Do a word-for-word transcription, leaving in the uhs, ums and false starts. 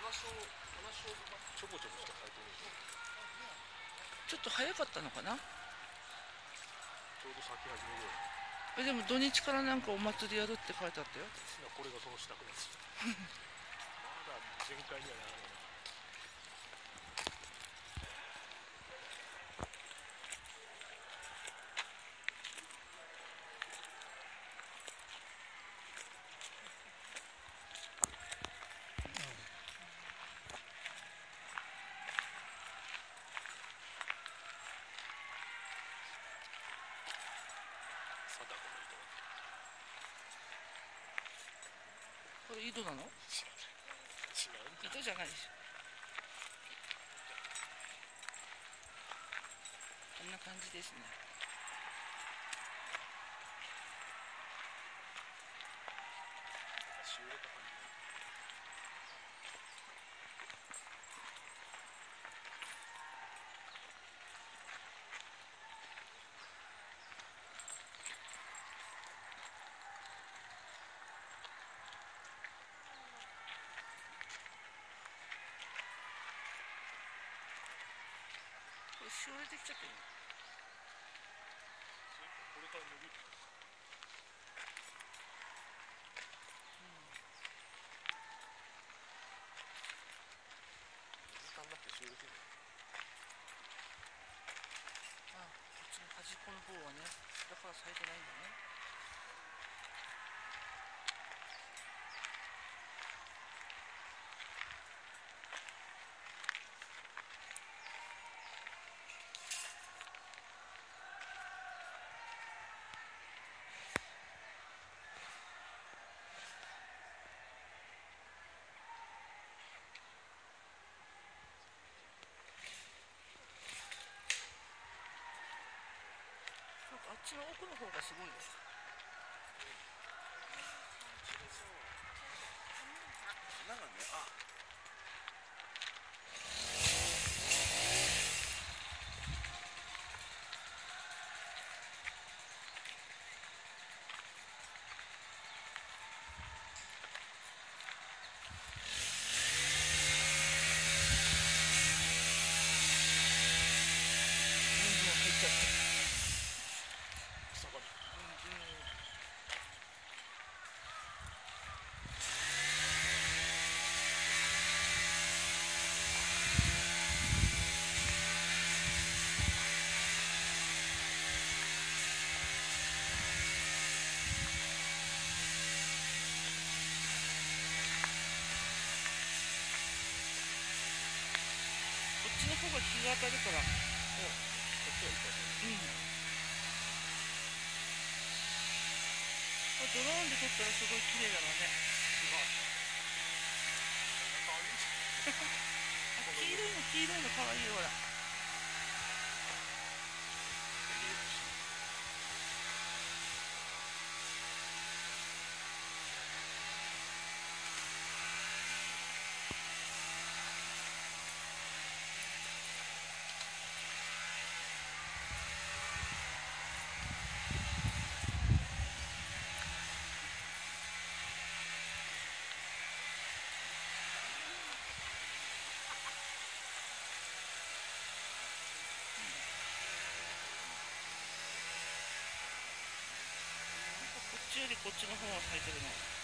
ちょぼちょぼした咲いてる。 ちょっと早かったのかな。 ちょうど咲き始めるよ。 え、でも土日からなんかお祭りやるって書いてあったよ。 これがその支度です。まだ全開にはならないな。 これ井戸なの？井戸じゃないでしょ。こんな感じですね。これしおれてきちゃってる。 これから伸びる。水管だってしおれてる。 ああ、こっちの端っこの方はね、だから咲いてないんだね。なんかあっちの奥の方がすごいです。 花がね、あ。 こっちの方が日が当たるから。うん。これドローンで撮ったらすごい綺麗だろうね。あ、黄色いの黄色いの可愛いよほら。こっちよりこっちの方が咲いてるの。